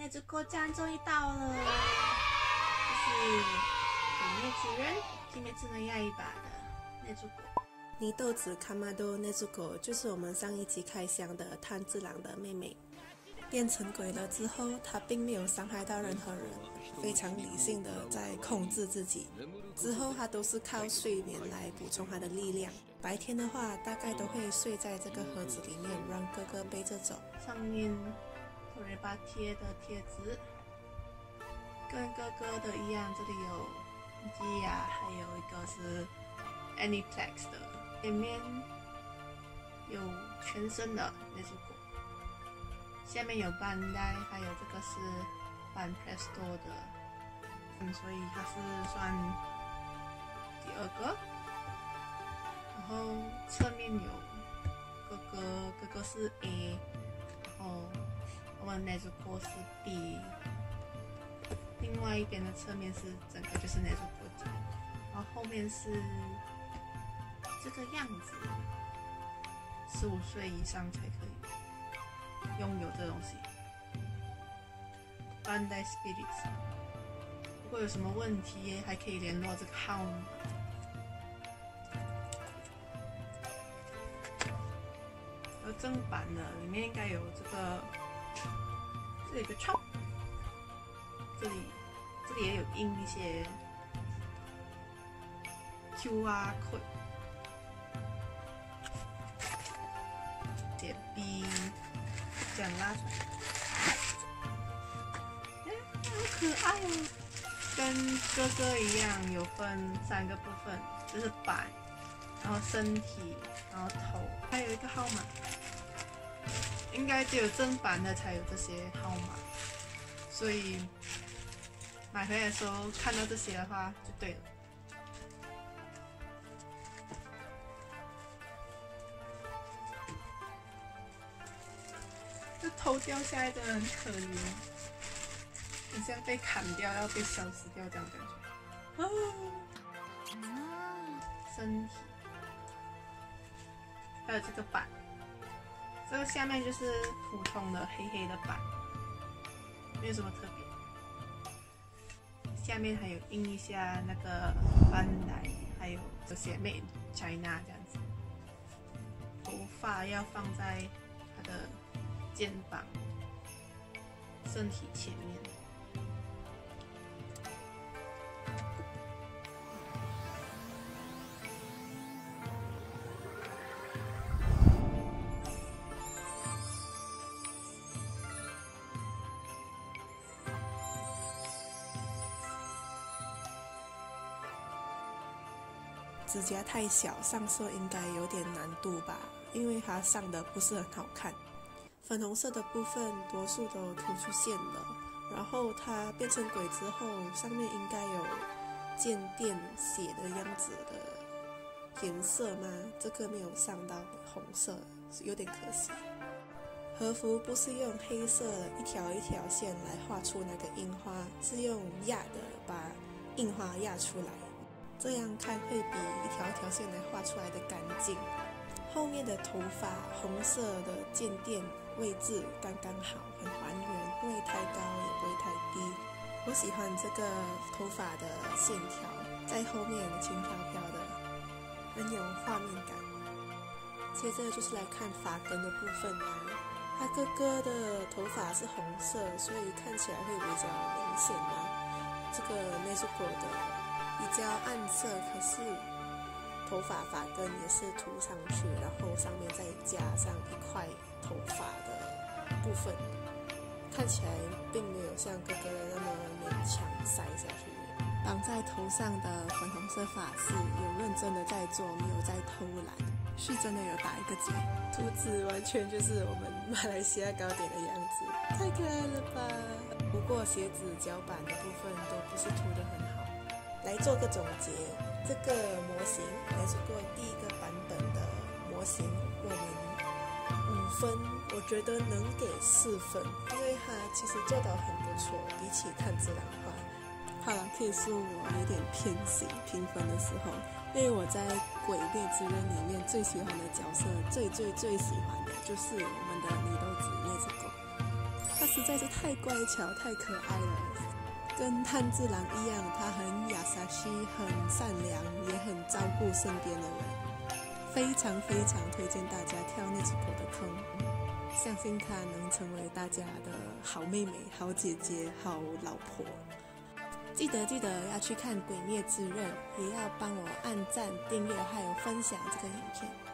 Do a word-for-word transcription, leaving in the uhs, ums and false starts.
那只狗酱终于到了，这是鬼灭之刃《鬼灭之刃刃》一把的那只狗。 祢豆子卡玛多那只狗就是我们上一集开箱的炭治郎的妹妹。变成鬼了之后，她并没有伤害到任何人，非常理性的在控制自己。之后她都是靠睡眠来补充她的力量。白天的话，大概都会睡在这个盒子里面，让哥哥背着走。 上面托雷巴贴的贴纸，跟哥哥的一样，这里有基亚，还有一个是 Aniplex 的，里面有全身的那只狗。下面有bandai，还有这个是反 Presto 的，嗯，所以它是算第二个。然后侧面有哥哥，哥哥是 A， 然后我们那只狗是 B， 另外一边的侧面是整个就是那只狗脚，然后后面是这个样子，十五岁以上才可以拥有这东西。Bandai Spirits， 如果有什么问题还可以联络这个号码。而正版的里面应该有这个，这里有个 chop， 这里这里也有印一些 Q R code， 写 B。这样拉出来，哎，好可爱哦！跟哥哥一样，有分三个部分，就是板，然后身体，然后头，还有一个号码。应该只有正版的才有这些号码，所以买回来的时候看到这些的话就对了。这头掉下来的很可怜，很像被砍掉要被消失掉这样感觉。哦，身体，还有这个板，这个下面就是普通的黑黑的板，没有什么特别。下面还有印一下那个bandai，还有这些 Made in China 这样子。头发要放在它的肩膀、身体前面。 指甲太小，上色应该有点难度吧，因为它上的不是很好看。粉红色的部分多数都突出线了，然后它变成鬼之后，上面应该有渐电血的样子的颜色吗？这个没有上到红色，有点可惜。和服不是用黑色的一条一条线来画出那个印花，是用压的把印花压出来，这样看会比一条一条线来画出来的干净。后面的头发红色的渐电位置刚刚好，很还原，不会太高也不会太低。我喜欢这个头发的线条，在后面轻飘飘的，很有画面感。接着就是来看发根的部分啊，他哥哥的头发是红色，所以看起来会比较明显嘛。这个 Nezuko 的比较暗色，可是头发发根也是涂上去，然后上面再加上一块头发的部分，看起来并没有像哥哥的那么勉强塞下去。绑在头上的粉红色发饰有认真的在做，没有在偷懒，是真的有打一个结。图纸完全就是我们马来西亚糕点的样子，太可爱了吧！不过鞋子脚板的部分都不是涂得很好。来做个总结，这个模型也是过第一个版本的模型，我们五分，我觉得能给四分，因为它其实做到很不错，比起炭治郎画。好了，可以说我有点偏心评分的时候，因为我在《鬼灭之刃》里面最喜欢的角色，最最最喜欢的就是我们的祢豆子那只狗。它是实在是太乖巧、太可爱了。跟炭治郎一样，他很雅萨西，很善良，也很照顾身边的人。非常非常推荐大家跳禰豆子的坑，相信她能成为大家的好妹妹、好姐姐、好老婆。记得记得要去看《鬼灭之刃》，也要帮我按赞、订阅还有分享这个影片。